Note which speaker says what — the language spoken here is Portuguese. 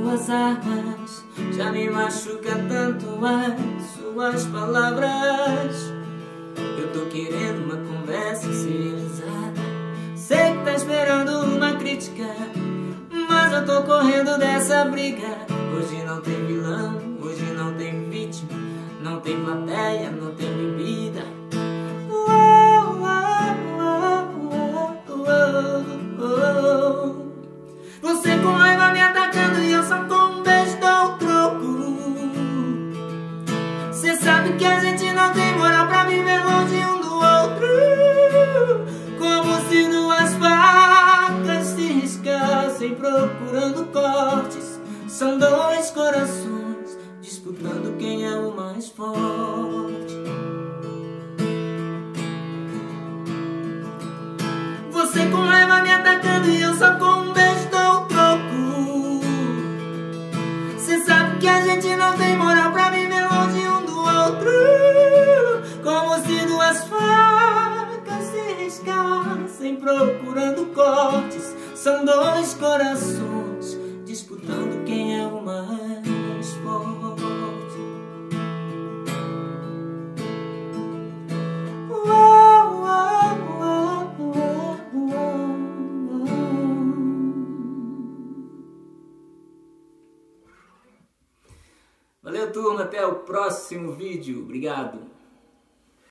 Speaker 1: suas armas, já me machuca tanto as suas palavras. Eu tô querendo uma conversa civilizada, sei que tá esperando uma crítica, mas eu tô correndo dessa briga. Hoje não tem vilão, hoje não tem vítima, não tem plateia, não tem bebida. Você com raiva me atacando e eu só com um beijo dou o troco. Cê sabe que a gente não tem moral pra viver longe um do outro, como se duas facas se riscassem procurando cortes. São dois corações disputando quem é o mais forte. Você com raiva me atacando e eu só com um beijo dou o troco. Cê sabe que a gente não tem moral pra viver longe um do outro, como se duas facas se riscassem procurando cortes. São dois corações disputando quem é o mais forte. Valeu, turma, até o próximo vídeo. Obrigado.